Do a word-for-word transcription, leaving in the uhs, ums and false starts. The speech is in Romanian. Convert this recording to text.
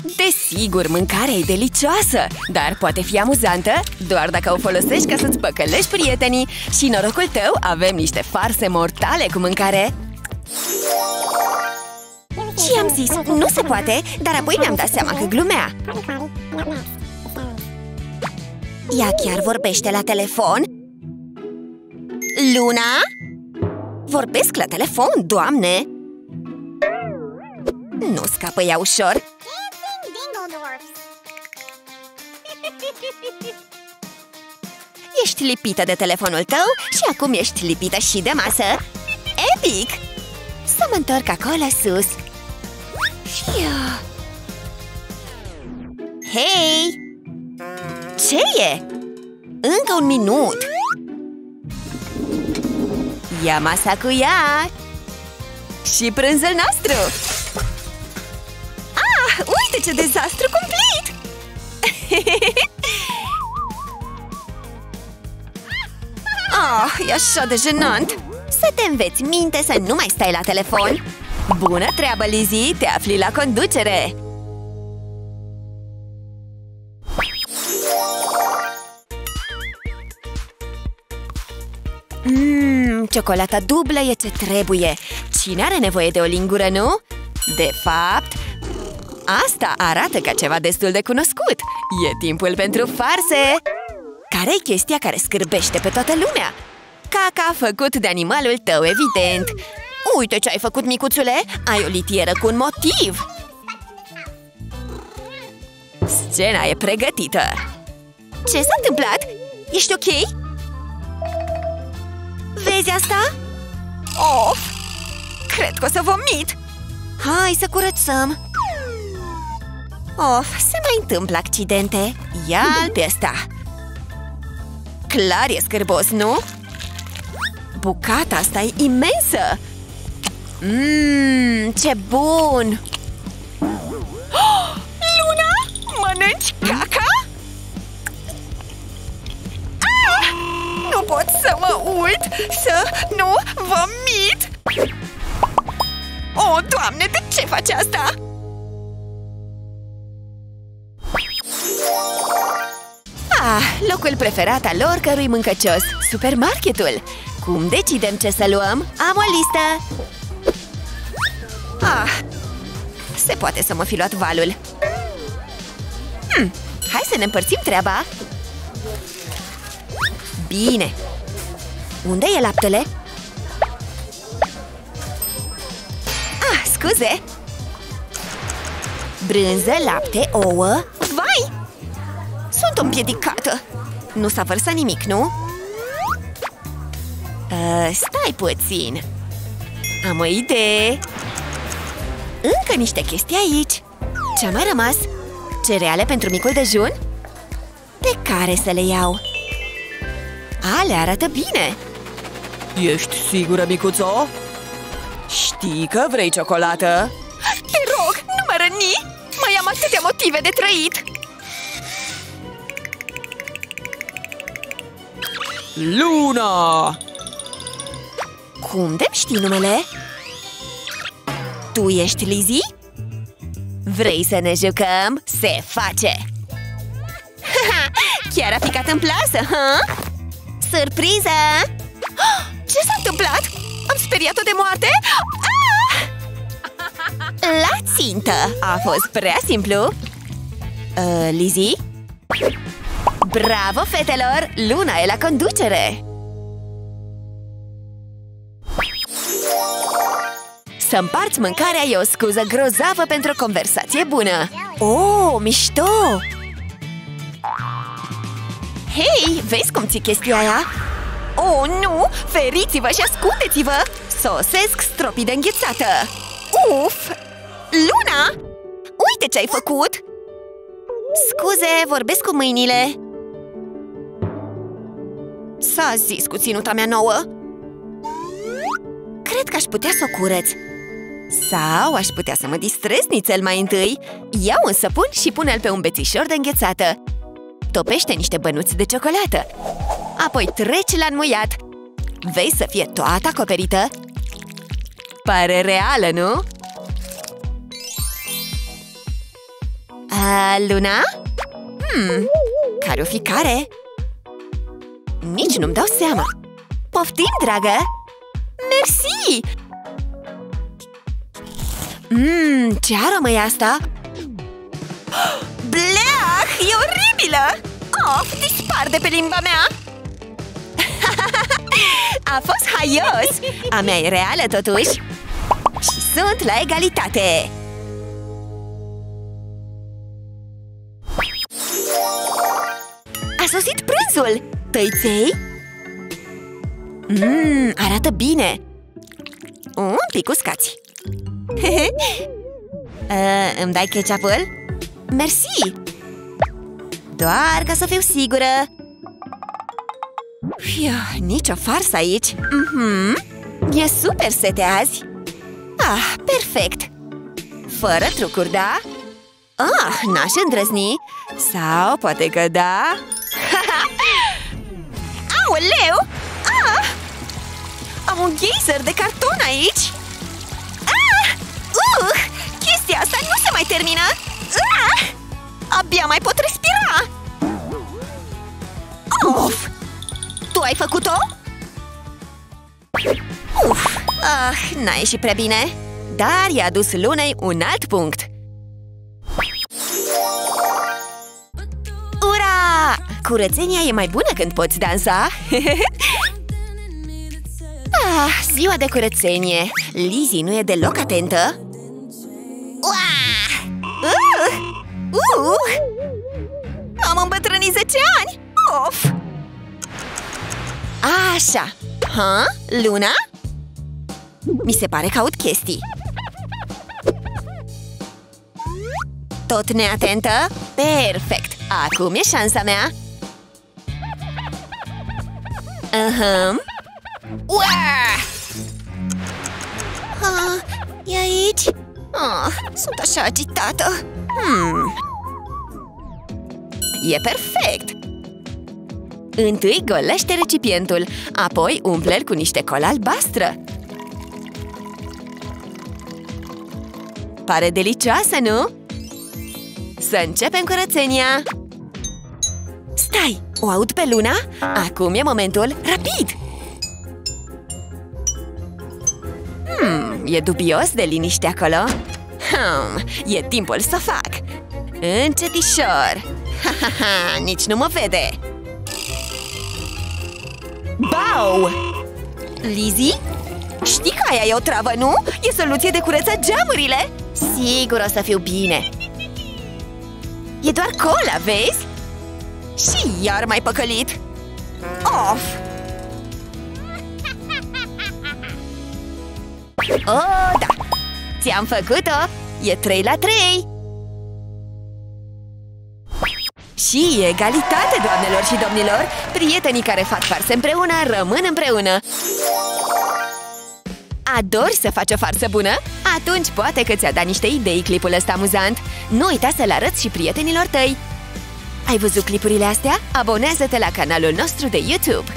Desigur, mâncarea e delicioasă, dar poate fi amuzantă doar dacă o folosești ca să-ți păcălești prietenii. Și norocul tău, avem niște farse mortale cu mâncare. Și am zis, nu se poate, dar apoi mi-am dat seama că glumea. Ea chiar vorbește la telefon? Luna? Vorbesc la telefon, doamne! Nu scapă ea ușor. Ești lipită de telefonul tău și acum ești lipită și de masă. Epic! Să mă întorc acolo sus. Hei! Ce e? Încă un minut! Ia masa cu ea! Și prânzul nostru! Ah! Uite ce dezastru cumplit! Ah, e așa de jenant! Să te înveți minte să nu mai stai la telefon! Bună treabă, Lizzie! Te afli la conducere! Mmm, ciocolata dublă e ce trebuie! Cine are nevoie de o lingură, nu? De fapt, asta arată ca ceva destul de cunoscut! E timpul pentru farse! Care-i chestia care scârbește pe toată lumea? Caca făcut de animalul tău, evident! Uite ce ai făcut, micuțule! Ai o litieră cu un motiv! Scena e pregătită! Ce s-a întâmplat? Ești ok? Vezi asta? Of! Cred că o să vomit! Hai să curățăm! Of, se mai întâmplă accidente! Ia-l pe ăsta! Clar e scârbos, nu? Bucata asta e imensă! Mmm, ce bun! Oh, Luna, mănânci caca? Ah! Nu pot să mă uit, să nu vomit! Oh, Doamne, de ce faci asta? Ah, locul preferat al oricărui mâncăcios, supermarketul! Cum decidem ce să luăm? Am o listă! Ah, se poate să mă fi luat valul. Hmm, hai să ne împărțim treaba. Bine. Unde e laptele? Ah, scuze. Brânză, lapte, ouă. Vai! Sunt împiedicată. Nu s-a vărsat nimic, nu? Uh, stai puțin. Am o idee. Încă niște chestii aici. Ce-a mai rămas? Cereale pentru micul dejun? Pe care să le iau? Ale arată bine. Ești sigură, micuțo? Știi că vrei ciocolată? Te rog, nu mă răni! Mai am atâtea motive de trăit! Luna! Cum de-mi știi numele? Tu ești Lizzie? Vrei să ne jucăm? Se face! Chiar a picat în plasă, ha? Surpriză! Ce s-a întâmplat? Am speriat-o de moarte? Ah! La țintă! A fost prea simplu! Uh, Lizzie? Bravo, fetelor! Luna e la conducere! Să împarți mâncarea e o scuză grozavă pentru o conversație bună! Oh, mișto! Hei, vezi cum ții chestia aia? Oh, nu! Feriți-vă și ascundeți-vă! Sosesc stropii de înghețată! Uf! Luna! Uite ce ai făcut! Scuze, vorbesc cu mâinile! S-a zis cu ținuta mea nouă! Cred că aș putea să o curăț! Sau aș putea să mă distrez nițel mai întâi. Iau un săpun și pune-l pe un bețișor de înghețată. Topește niște bănuți de ciocolată. Apoi treci la înmuiat. Vei să fie toată acoperită. Pare reală, nu? Uh, Luna? Hmm, care o fi care? Nici nu-mi dau seama. Poftim, dragă! Mersi! Mmm, ce aromă e asta? Bleah, e oribilă! Of, dispar de pe limba mea! A fost haios! A mea e reală, totuși! Și sunt la egalitate! A sosit prânzul! Tăiței? Mmm, arată bine! Un pic uscați! uh, îmi dai ketchup-ul? Mersi! Doar ca să fiu sigură! Fiu, nici o farsă aici! Mm-hmm. E super sete azi! Ah, perfect! Fără trucuri, da? Ah, n-aș îndrăzni! Sau poate că da? Aoleu! Ah! Am un geyser de carton aici! Ah! Uh! Chestia asta nu se mai termină! Ah! Abia mai pot respira! Of! Tu ai făcut-o? Uf! Ah, n-a ieșit prea bine! Dar i-a adus Lunei un alt punct! Ura! Curățenia e mai bună când poți dansa! Ah, ziua de curățenie! Lizzie nu e deloc atentă! Uah! Uh! Uh! Am îmbătrânit zece ani! Of! Așa! Ha? Luna? Mi se pare că aud chestii! Tot neatentă? Perfect! Acum e șansa mea! Aha! Uah! Ah, e aici? Ah, sunt așa agitată! Hmm. E perfect! Întâi golește recipientul, apoi umple-l cu niște colă albastră. Pare delicioasă, nu? Să începem curățenia! Stai! O aud pe Luna? Acum e momentul! Rapid! Hmm, e dubios de liniște acolo. Hmm, e timpul să o fac! Încetișor! Ha, ha, ha, nici nu mă vede! Bau! Lizzie? Știi că aia e o travă, nu? E soluție de curățat geamurile! Sigur o să fiu bine! E doar cola, vezi? Și iar m-ai păcălit! Of! Oh, da! Ți-am făcut-o! E trei la trei! Și egalitate, doamnelor și domnilor! Prietenii care fac farse împreună rămân împreună! Adori să faci o farsă bună? Atunci poate că ți-a dat niște idei clipul ăsta amuzant! Nu uita să-l arăți și prietenilor tăi! Ai văzut clipurile astea? Abonează-te la canalul nostru de YouTube!